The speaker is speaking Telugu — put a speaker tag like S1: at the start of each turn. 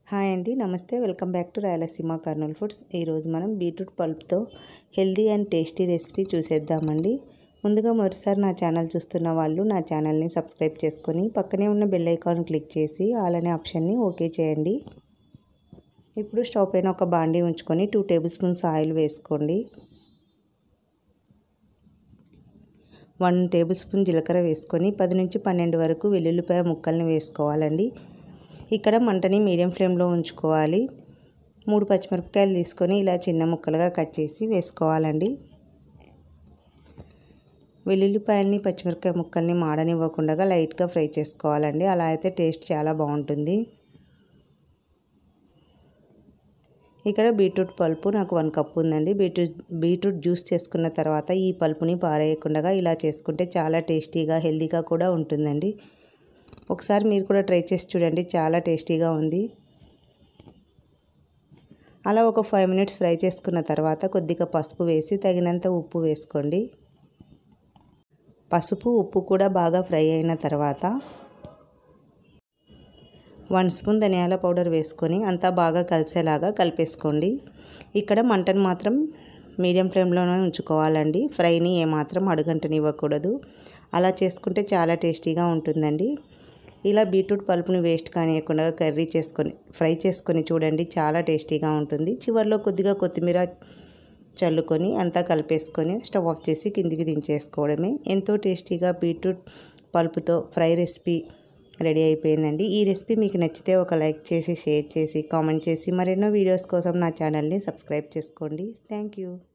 S1: హాయ్ అండి, నమస్తే. Welcome back to Rayalaseema Kurnool foods. ఈరోజు మనం బీట్రూట్ పల్ప్తో హెల్దీ అండ్ టేస్టీ రెసిపీ చూసేద్దామండి. ముందుగా మొదటిసారి నా ఛానల్ చూస్తున్న వాళ్ళు నా ఛానల్ని సబ్స్క్రైబ్ చేసుకొని పక్కనే ఉన్న బెల్ ఐకాన్ క్లిక్ చేసి ఆల్ అనే ఆప్షన్ని ఓకే చేయండి. ఇప్పుడు స్టవ్ పైన ఒక బాండీ ఉంచుకొని 2 టేబుల్ స్పూన్స్ ఆయిల్ వేసుకోండి. 1 టేబుల్ స్పూన్ జీలకర్ర వేసుకొని 10 నుంచి 12 వరకు వెల్లుల్లిపాయ ముక్కల్ని వేసుకోవాలండి. ఇక్కడ మంటని మీడియం ఫ్లేమ్లో ఉంచుకోవాలి. 3 పచ్చిమిరపకాయలు తీసుకొని ఇలా చిన్న ముక్కలుగా కట్ చేసి వేసుకోవాలండి. వెల్లుల్లిపాయల్ని పచ్చిమిరపకాయ ముక్కల్ని మాడనివ్వకుండా లైట్గా ఫ్రై చేసుకోవాలండి. అలా అయితే టేస్ట్ చాలా బాగుంటుంది. ఇక్కడ బీట్రూట్ పల్పు నాకు 1 కప్ ఉందండి. బీట్రూట్ జ్యూస్ చేసుకున్న తర్వాత ఈ పల్పుని పారేయకుండా ఇలా చేసుకుంటే చాలా టేస్టీగా హెల్తీగా కూడా ఉంటుందండి. ఒకసారి మీరు కూడా ట్రై చేసి చూడండి, చాలా టేస్టీగా ఉంది. అలా ఒక 5 మినిట్స్ ఫ్రై చేసుకున్న తర్వాత కొద్దిగా పసుపు వేసి తగినంత ఉప్పు వేసుకోండి. పసుపు ఉప్పు కూడా బాగా ఫ్రై అయిన తర్వాత 1 స్పూన్ ధనియాల పౌడర్ వేసుకొని అంతా బాగా కలిసేలాగా కలిపేసుకోండి. ఇక్కడ మంటను మాత్రం మీడియం ఫ్లేమ్లోనే ఉంచుకోవాలండి. ఫ్రైని ఏమాత్రం అడుగంటనివ్వకూడదు. అలా చేసుకుంటే చాలా టేస్టీగా ఉంటుందండి. ఇలా బీట్రూట్ పల్పుని వేస్ట్ కానియకుండా ఫ్రై చేసుకొని చూడండి, చాలా టేస్టీగా ఉంటుంది. చివరిలో కొద్దిగా కొత్తిమీర చల్లుకొని అంతా కలిపేసుకొని స్టవ్ ఆఫ్ చేసి కిందికి దించేసుకోవడమే. ఎంతో టేస్టీగా బీట్రూట్ పల్పుతో ఫ్రై రెసిపీ రెడీ అయిపోయిందండి. ఈ రెసిపీ మీకు నచ్చితే ఒక లైక్ చేసి, షేర్ చేసి, కామెంట్ చేసి మరెన్నో వీడియోస్ కోసం నా ఛానల్ని సబ్స్క్రైబ్ చేసుకోండి. Thank you.